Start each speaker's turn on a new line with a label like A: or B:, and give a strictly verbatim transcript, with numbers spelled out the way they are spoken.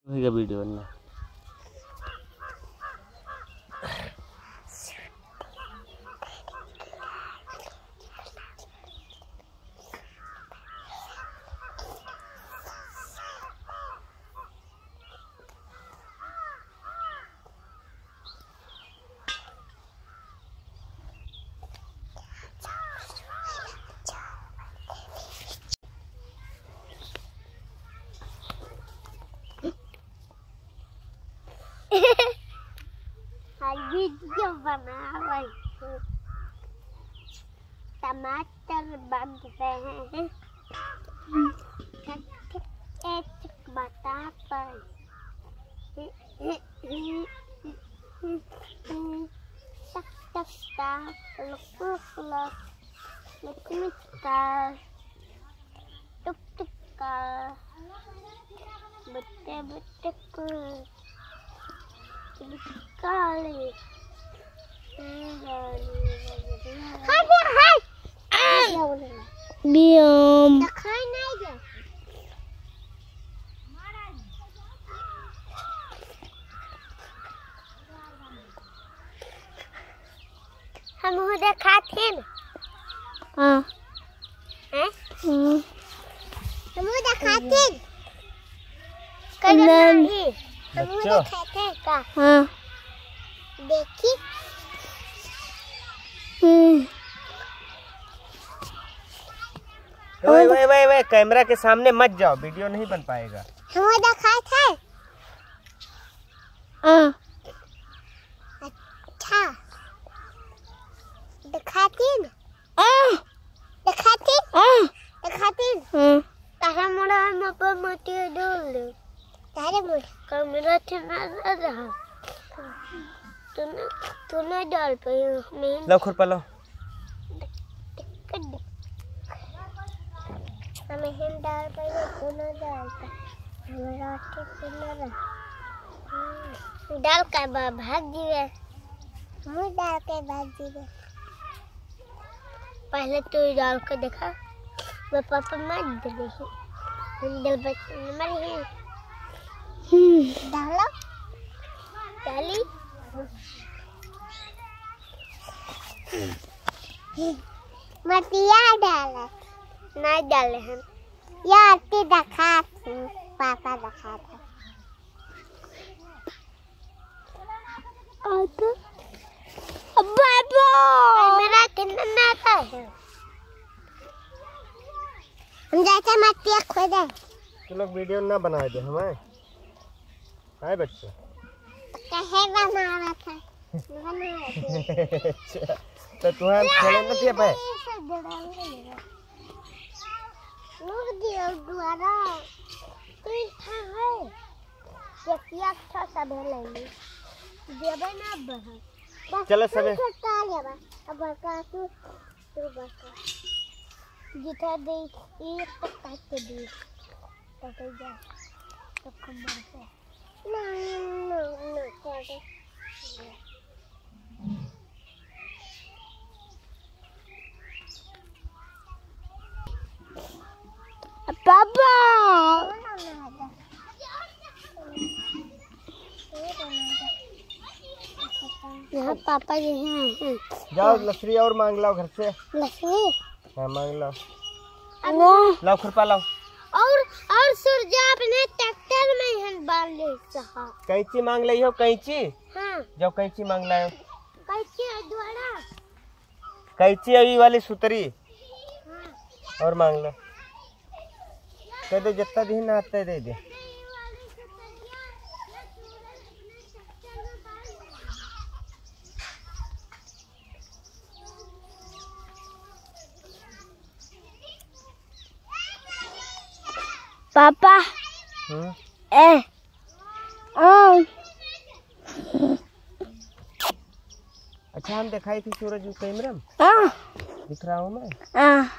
A: Video बनना।
B: Video बना रही हूँ। टमाटर बन रहे हैं। एक बता पर टक टक का लुक लुक लुक का टुक टुक का बट्टे बट्टे को काले
C: बियम
B: हम उधर खाते हैं।
C: हाँ
B: हैं?
C: हम्म
B: हम उधर खाते हैं।
C: नहीं
B: हम उधर खाते हैं का?
C: हाँ
B: देखी
C: हम्म
A: वही वही वही वही कैमरा के सामने मत जाओ, वीडियो नहीं बन पाएगा।
B: हम उधर खाते हैं।
C: हाँ
B: अच्छा दिखाती हैं ना?
C: हाँ
B: दिखाती
C: हाँ
B: दिखाती
C: हाँ
B: तारा मोड़ा हम पर मटी डाल दे। तारे मोड़ कैमरा चला रहा। तूने तूने डाल पाई मैं
A: लो खुरपा लो।
B: हमें हम डाल पाई तूने डाल पाई हमारा ठीक न रहा। डाल का बा भाग जीवे। मुँह डाल के भाग जीवे। पहले तू डाल के देखा। मैं पापा मत दे रही हम डाल बच्चे मरी है। डालो डाली मतिया डाला नहीं डाले हम यार ते दिखा पापा दिखा था
C: आता बाबा
B: मेरा कितना आता है। हम जैसे मतिया खोदे
A: तुम लोग वीडियो ना बना दे हमें। हाय बच्चे
B: कैसे बना रहा था बना रहा
A: अच्छा तो तुम्हारे खेले न थे पे
B: लोग दिया द्वारा तो था है ये अच्छा सब लेंगे देबे ना बहा
A: चलो सबे
B: छोटा लेबा अब का तू तू बका जिता दे एक तक काट के दे तो तो जा तो खबर से नहीं नहीं नहीं काटे
C: पापा
B: यहाँ पापा जी हैं।
A: जाओ लकड़ी और मांग लाओ घर से।
B: लकड़ी
A: हाँ मांग लाओ।
C: नो
A: लाओ खुरपा लाओ।
B: और और सूरजा अपने ट्रैक्टर में हन बाल ले सहा।
A: कैंची मांग ली हो कैंची।
B: हाँ
A: जाओ कैंची मांग लाओ।
B: कैसे द्वारा
A: कैंची अभी वाली सुतरी
B: हाँ
A: और मांग लो। कह दे जितना भी ना आता है दे दे।
C: पापा
A: हम्म
C: ए ओ
A: अच्छा हम दिखाई थी सूरज कैमरा में
C: हाँ
A: दिख रहा हूँ मैं।
C: हाँ